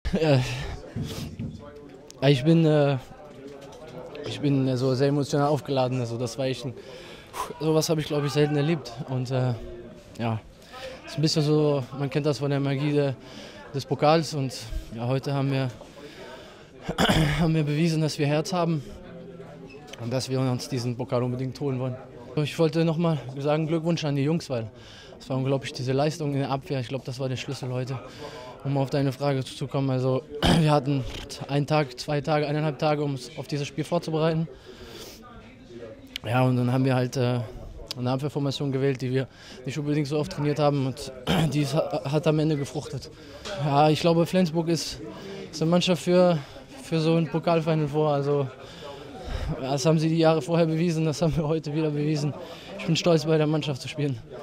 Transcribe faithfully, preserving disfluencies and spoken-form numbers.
Ja, ich bin, äh, ich bin so sehr emotional aufgeladen. Also das war echt ein, sowas habe ich glaube ich selten erlebt. Und äh, ja, ist ein bisschen so, man kennt das von der Magie der, des Pokals. Und ja, heute haben wir, haben wir bewiesen, dass wir Herz haben und dass wir uns diesen Pokal unbedingt holen wollen. Ich wollte nochmal sagen, Glückwunsch an die Jungs, weil es war unglaublich, diese Leistung in der Abwehr. Ich glaube, das war der Schlüssel heute, um auf deine Frage zu kommen. Also wir hatten einen Tag, zwei Tage, eineinhalb Tage, um uns auf dieses Spiel vorzubereiten. Ja, und dann haben wir halt äh, eine Abwehrformation gewählt, die wir nicht unbedingt so oft trainiert haben, und die hat am Ende gefruchtet. Ja, ich glaube, Flensburg ist, ist eine Mannschaft für, für so ein Pokalfinal vor. Also das haben sie die Jahre vorher bewiesen, das haben wir heute wieder bewiesen. Ich bin stolz, bei der Mannschaft zu spielen.